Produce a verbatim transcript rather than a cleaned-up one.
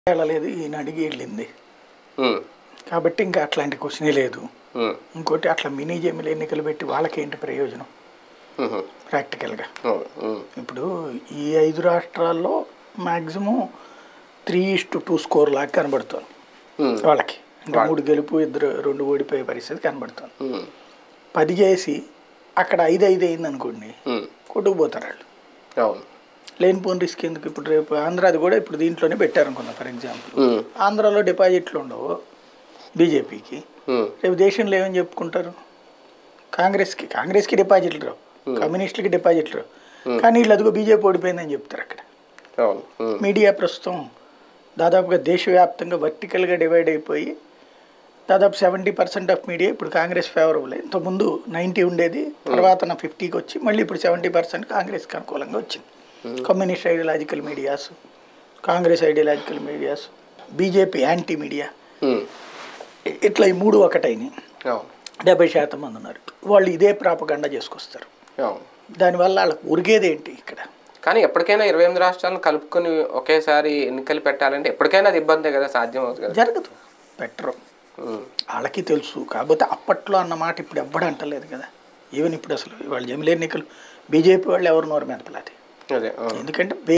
వెళ్ళలేదు, ఈయన అడిగి వెళ్ళింది కాబట్టి ఇంకా అట్లాంటి క్వశ్చనే లేదు. ఇంకోటి అట్లా మినీ జమిలి ఎన్నికలు పెట్టి వాళ్ళకేంటి ప్రయోజనం ప్రాక్టికల్గా? ఇప్పుడు ఈ ఐదు రాష్ట్రాల్లో maximum three is to two score లాగా కనబడుతుంది వాళ్ళకి. అంటే మూడు గెలుపు ఇద్దరు రెండు ఓడిపోయే పరిస్థితి కనబడుతుంది. పది చేసి అక్కడ ఐదు ఐదు అయింది అనుకోండి, కొట్టుకుపోతారు వాళ్ళు. లేనిపోని రిస్క్ ఎందుకు? ఇప్పుడు రేపు ఆంధ్రాది కూడా ఇప్పుడు దీంట్లోనే పెట్టారనుకున్నా. ఫర్ ఎగ్జాంపుల్ ఆంధ్రాలో డిపాజిట్లు ఉండవు బీజేపీకి, రేపు దేశంలో ఏమని చెప్పుకుంటారు? కాంగ్రెస్కి కాంగ్రెస్కి డిపాజిట్లు రావు, కమ్యూనిస్టులకి డిపాజిట్లు రావు, కానీ వీళ్ళు అదిగో బీజేపీ ఓడిపోయిందని చెప్తారు అక్కడ. మీడియా ప్రస్తుతం దాదాపుగా దేశవ్యాప్తంగా వర్టికల్గా డివైడ్ అయిపోయి దాదాపు సెవెంటీ పర్సెంట్ ఆఫ్ మీడియా ఇప్పుడు కాంగ్రెస్ ఫేవరబుల్. ఇంతకుముందు నైంటీ ఉండేది, తర్వాత నా ఫిఫ్టీకి వచ్చి మళ్ళీ ఇప్పుడు సెవెంటీ పర్సెంట్ కాంగ్రెస్కి అనుకూలంగా వచ్చింది. Communist ideological medias, Congress ideological medias, BJP anti media, ఇట్లా ఈ మూడు ఒకటైనాయి. డెబ్బై శాతం మంది ఉన్నారు. వాళ్ళు ఇదే ప్రాపగండా చేసుకొస్తారు. దానివల్ల వాళ్ళకి ఉరిగేది ఏంటి ఇక్కడ? కానీ ఎప్పటికైనా ఇరవై ఎనిమిది రాష్ట్రాలను కలుపుకొని ఒకేసారి ఎన్నికలు పెట్టాలంటే ఎప్పటికైనా అది ఇబ్బందే కదా, సాధ్యం అవుతుంది కదా? జరగదు, పెట్టరు, వాళ్ళకి తెలుసు. కాకపోతే అప్పట్లో అన్న మాట ఇప్పుడు ఎవ్వడం అంటలేదు కదా. ఈవెన్ ఇప్పుడు అసలు వాళ్ళు జమిలి ఎన్నికలు బీజేపీ వాళ్ళు ఎవరు నోరు మెదపలేదు. ఎందుకంటే